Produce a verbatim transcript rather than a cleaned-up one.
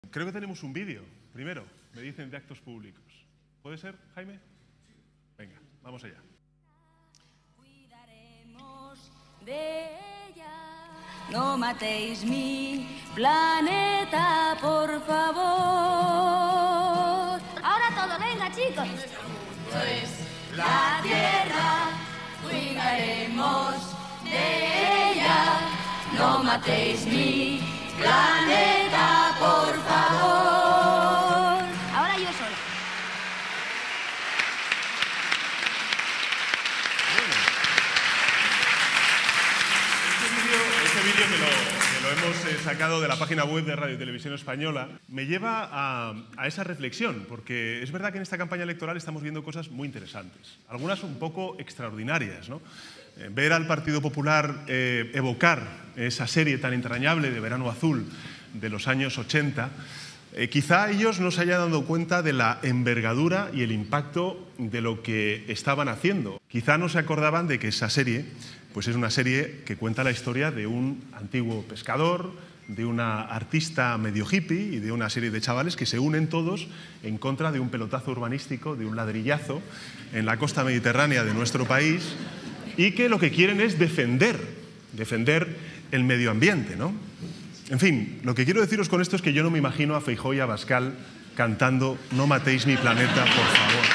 Creo que tenemos un vídeo, primero, me dicen, de actos públicos. ¿Puede ser, Jaime? Venga, vamos allá. Cuidaremos de ella. No matéis mi planeta, por favor. Ahora todo, venga, chicos. Pues la tierra, cuidaremos de ella. No matéis mi planeta, por favor. Ahora yo soy. Este vídeo que lo, que lo hemos eh, sacado de la página web de Radio y Televisión Española me lleva a, a esa reflexión, porque es verdad que en esta campaña electoral estamos viendo cosas muy interesantes, algunas un poco extraordinarias, ¿no? Eh, ver al Partido Popular eh, evocar esa serie tan entrañable de Verano Azul de los años ochenta, eh, quizá ellos no se hayan dado cuenta de la envergadura y el impacto de lo que estaban haciendo. Quizá no se acordaban de que esa serie pues es una serie que cuenta la historia de un antiguo pescador, de una artista medio hippie y de una serie de chavales que se unen todos en contra de un pelotazo urbanístico, de un ladrillazo en la costa mediterránea de nuestro país, y que lo que quieren es defender, defender el medio ambiente, ¿no? En fin, lo que quiero deciros con esto es que yo no me imagino a Feijóo y a Abascal cantando "No matéis mi planeta, por favor".